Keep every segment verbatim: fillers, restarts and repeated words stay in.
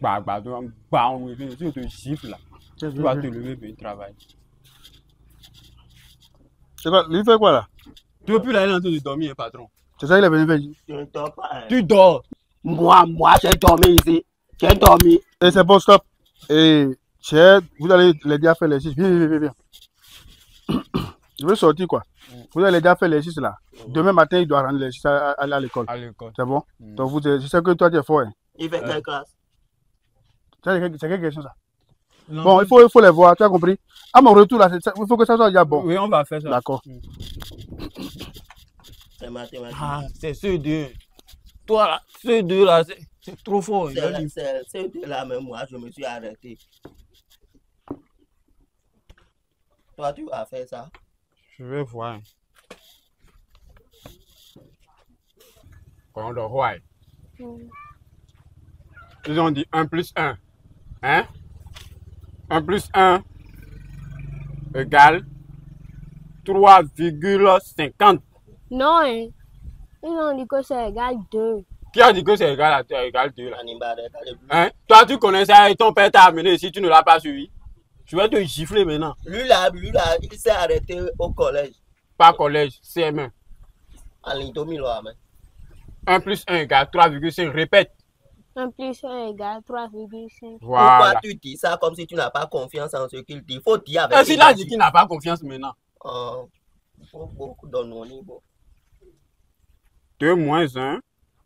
bah, bah, bah, on te gifle là. Tu vas te lever pour travailler. C'est quoi? Lui fait quoi là? Tu veux plus aller en train de dormir, hein, patron? C'est ça qu'il est venu faire. Je ne dors pas. Hein. Tu dors. Moi, moi, j'ai dormi ici. J'ai dormi. Et c'est bon, stop. Et cher, vous allez l'aider à faire l'exercice. Viens, viens, viens, viens. Je veux sortir quoi? Vous allez l'aider à faire l'exercice là. Demain matin, il doit rendre l'exercice à aller à l'école. À l'école. C'est bon? Mm. Donc, vous, je sais que toi, tu es fort. Hein. Il fait quelle classe? C'est quelle question ça? Non, bon, il faut, il faut les voir, tu as compris? À mon retour là, il faut que ça soit déjà bon. Oui, on va faire ça. D'accord. Mm. C'est mathématique. Ah, c'est ceux deux. Toi là, ceux deux là, c'est trop fort. C'est ceux deux là, même moi, je me suis arrêté. Toi, tu vas faire ça? Je vais voir. Quand on doit voir. Ils ont dit un plus un. Hein? un plus un égale trois virgule cinquante. Non, hein. Ils ont dit que c'est égal deux. Qui a dit que c'est égal à égal deux là? Animal, Hein? Toi, tu connais ça et ton père t'a amené si tu ne l'as pas suivi. Je vais te gifler maintenant. Lui là, lui là, il s'est arrêté au collège. Pas collège, C M un. En ligne domiloire, mais. un plus un égale trois virgule cinq. Répète. un plus un égale trois virgule cinq. Voilà. Pourquoi tu dis ça comme si tu n'as pas confiance en ce qu'il dit? Il faut dire avec. Et s'il a dit qu'il n'a pas confiance maintenant? Oh, il faut beaucoup dans nos niveaux. deux moins un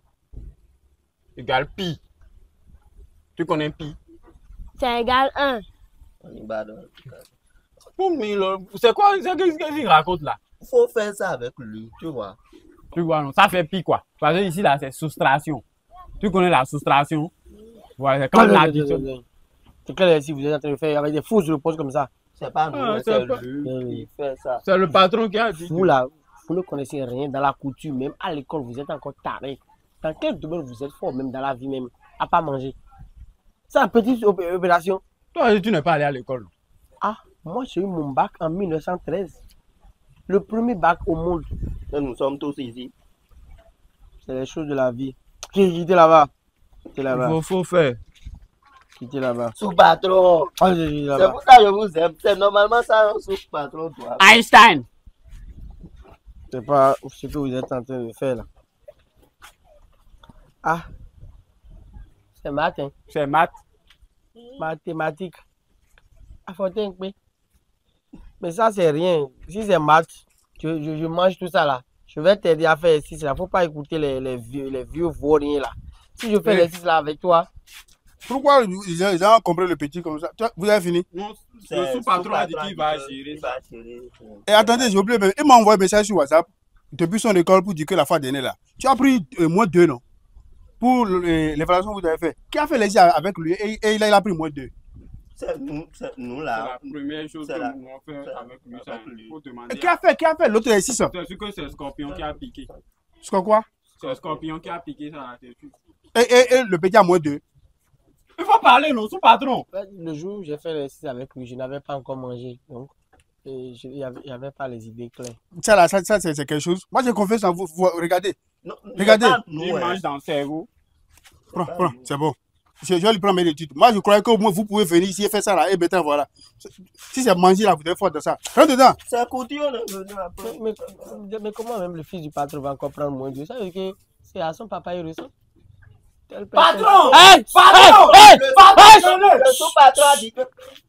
égale pi. Tu connais pi? C'est égal un. C'est quoi ce qu'il raconte là? Il faut faire ça avec lui, tu vois. Tu vois, non, ça fait pi quoi? Parce que ici là, c'est soustraction. Tu connais la soustraction? Voilà, c'est comme l'addition. C'est clair, si vous êtes en train de faire avec des fous sur le poste comme ça. C'est pas nous, Ah, c'est pas... lui qui fait ça. C'est le patron qui a dit. Vous là, vous ne connaissez rien dans la couture, même à l'école, vous êtes encore taré. Dans quel domaine vous êtes fort, même dans la vie même, à pas manger? C'est une petite opération. Toi, tu n'es pas allé à l'école. Ah, moi j'ai eu mon bac en mille neuf cent treize. Le premier bac au monde. Et nous sommes tous ici. C'est les choses de la vie. Quittez là-bas. Quittez là-bas. Il faut, faut faire. Quittez là-bas. Sous-patron. Ah, c'est pour ça que je vous aime. C'est normalement ça, un sous-patron doit. Einstein. C'est pas ce que vous êtes en train de faire là. Ah. C'est maths, hein. C'est maths. Mathématiques. Ah, faut t'inquiéter. Mais ça, c'est rien. Si c'est maths, je, je, je mange tout ça là. Je vais t'aider à faire l'exercice là. Faut pas écouter les, les vieux, les vieux vauriens là. Si je fais l'exercice là avec toi. Pourquoi ils ont, ils ont compris le petit comme ça? Vous avez fini? Non, le sous-patron a dit qu'il va gérer ça. Et attendez, j'ai oublié, il m'a envoyé un message sur WhatsApp depuis son école pour dire que la fois dernière là. Tu as pris euh, moins deux, non? Pour l'évaluation que vous avez fait. Qui a fait l'exercice avec lui et, et il, a, il a pris moins deux? C'est nous, c'est nous là. C'est la première chose que la... nous avons fait avec lui. Ça, il faut demander. Et qui a fait, qui a fait l'autre exercice? C'est ce que c'est le scorpion qui a piqué. C'est quoi? C'est le scorpion qui a piqué ça à la tête. Et, et, et le petit a moins deux. Il faut parler, non, sous patron. Le jour où j'ai fait l'exercice avec lui, je n'avais pas encore mangé. Donc, il n'y avait, avait pas les idées claires. Ça, là, ça, ça c'est quelque chose. Moi, j'ai confiance en vous. vous regardez. Non, regardez. Nous, il mange dans le cerveau. Prends, prends, c'est bon. Je, je vais lui prendre mes études. Moi, je croyais que moins vous pouvez venir ici et faire ça là. Et maintenant, voilà. Si c'est manger là, vous êtes fort de ça. Rentre dedans. C'est couture, on est venu après. Mais, mais, mais comment même le fils du patron va encore prendre moins de ça? Ça veut dire que c'est à son papa il ressent. Patron! Hey! Patron! Hey! Le patron, le sous-patron a dit que